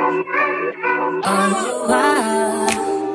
Oh, I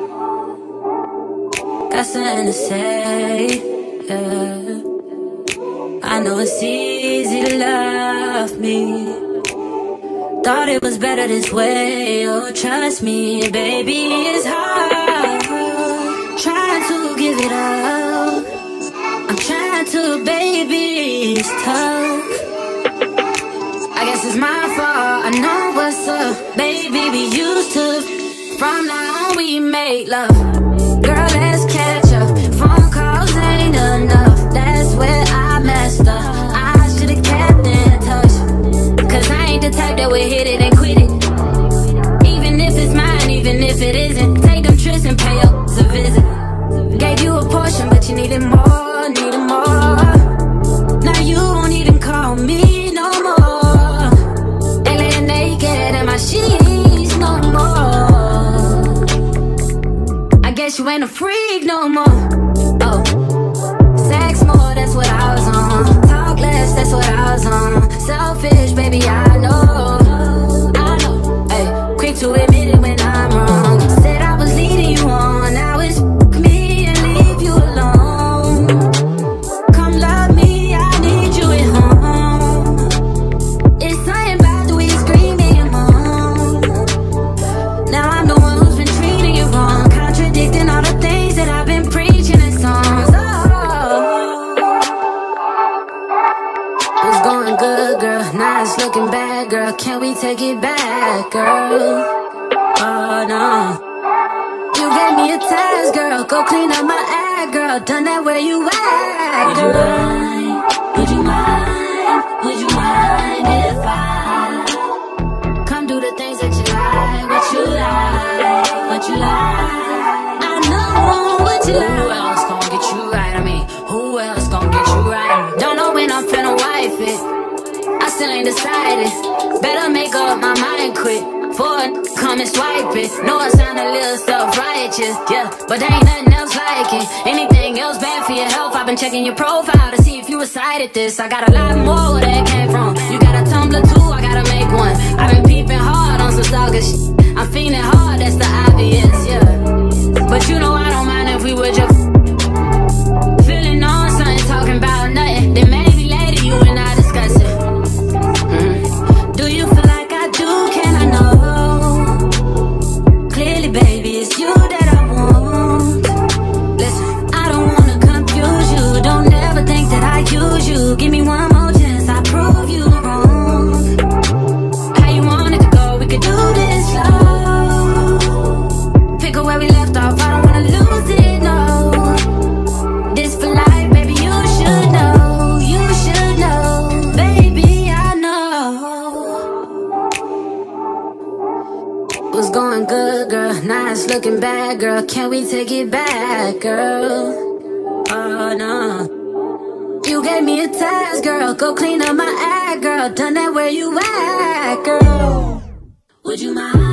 got something to say, yeah. I know it's easy to love me. Thought it was better this way, oh trust me, baby, it's hard. Trying to give it up, I'm trying to, baby, it's tough. I guess it's my fault, I know what's up, baby, we used to. From now on we make love. Girl, let's catch up, phone calls ain't enough. That's where I messed up, I should've kept in touch. Cause I ain't the type that would hit it and quit it. Even if it's mine, even if it isn't. Take them trips and pay up to visit. Gave you a portion, but you needed more, needed more. Now you won't even call me no more. Ain't laying naked in my sheets no more. I guess you ain't a freak no more. Oh, sex more, that's what I was on. Talk less, that's what I was on. Selfish, baby, I know. Ay, quick to admit it when I'm wrong. Said I was leading you on, now it's me and leave you alone. Come love me, I need you at home. It's something about the way you scream in your mom. Now I'm the one who's been treating you wrong, contradicting all the things that I've been preaching in songs. It's going good, girl, now it's looking bad, girl. Can we take it back, girl? Oh, no. You gave me a task, girl. Go clean up my act, girl. Done that where you at, girl. Would you mind? Would you mind if I come do the things that you like? What you like? What you like? I know what you like. Who else gon' get you right? I mean, who else gon' get you right? Don't know when I'm finna wife it. I still ain't decided. Better make up my mind quick. For come and swipe it. Know I sound a little self-righteous, yeah, but there ain't nothing else like it. Anything else bad for your health? I've been checking your profile to see if you recited this. I got a lot more where that came from. You got a Tumblr too, I gotta make one. I've been peeping hard on some stalker shit. I'm feeling hard, that's the obvious, yeah. But you know I don't mind if we were just feeling on something, talking about nothing. Then maybe later you and I discuss it. Do you feel like I do? Can I know? Clearly, baby, it's you that I want. Listen, I don't wanna confuse you. Don't ever think that I use you. Give me one more chance, I prove you wrong. How you want it to go? We could do this slow. Pick up where we left off, I don't wanna lose it, no. This for life, baby, you should know. You should know, baby, I know. Was going good, girl, now it's looking bad, girl. Can we take it back, girl? Oh, no. You gave me a task, girl. Go clean up my act, girl. Done that where you at, girl. Would you mind?